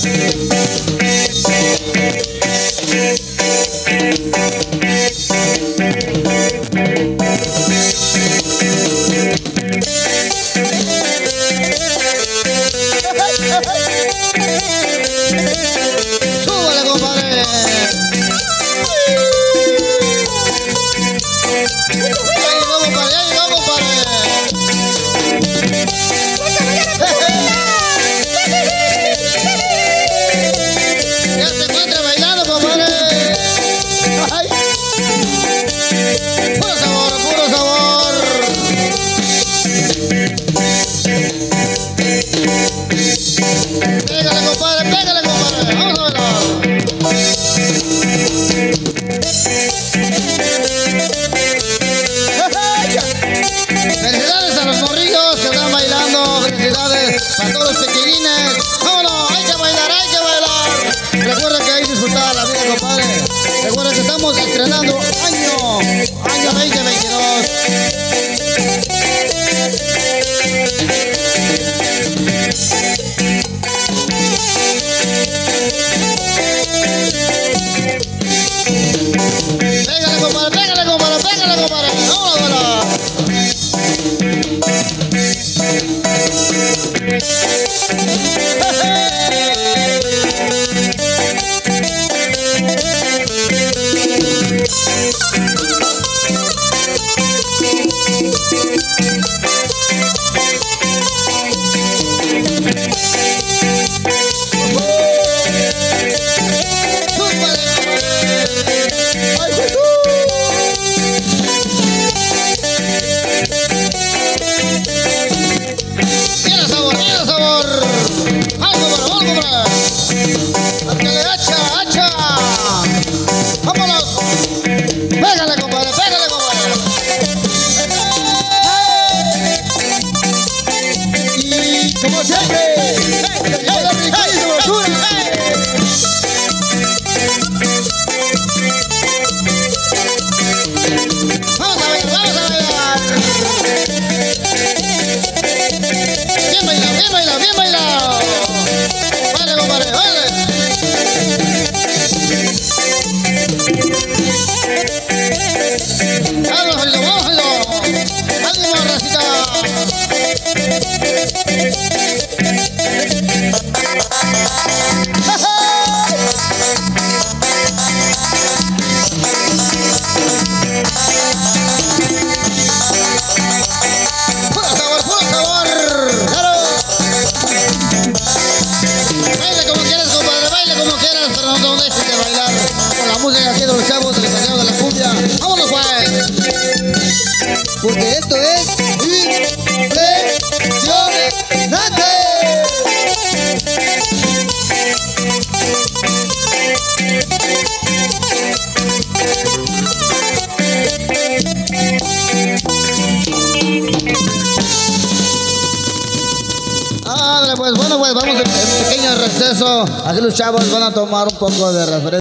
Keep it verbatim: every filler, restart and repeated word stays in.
Súbale, compadre. Ya llegó, compadre, ya llegó, compadre. Ya se encuentra bailando, compadre. Ay. Puro sabor, puro sabor. Pégale, compadre, pégale, compadre. Vamos a bailar. Felicidades a los morrillos que están bailando. Felicidades a todos los pequeñines. ¡Vámonos! ¡Hay que bailar, hay que bailar! Recuerda que hay que disfrutar la vida, compadre. Recuerda que estamos estrenando año, año veinte veintidós. Pégale, compadre, pégale, compadre, pégale, compadre. ¡Vámonos, vámonos! ¡Mira sabor, mira sabor! ¡Vamos, compadre, vamos, compadre! ¡Hátale, hacha, hacha! ¡Vámonos! ¡Pégale, compadre, pégale, compadre! Y como siempre, llegó la riquísima basura. ¡Vamos a bailar, vamos a bailar! Bien bailado, bien bailado, bien bailado. Vale, compadre, vale. Vamos, Julio, vamos, Julio. ¡Ánimo, racita! ¡Puro sabor, puro sabor! ¡Claro! Baila como quieras, compadre, baila como quieras, pero no dejes de bailar con la música aquí de los chavos del Paseo de la Cumbia. ¡Vámonos, pues! Porque esto es Impresionante. Ándale, pues, bueno, pues vamos en pequeño receso. Aquí los chavos van a tomar un poco de refresco.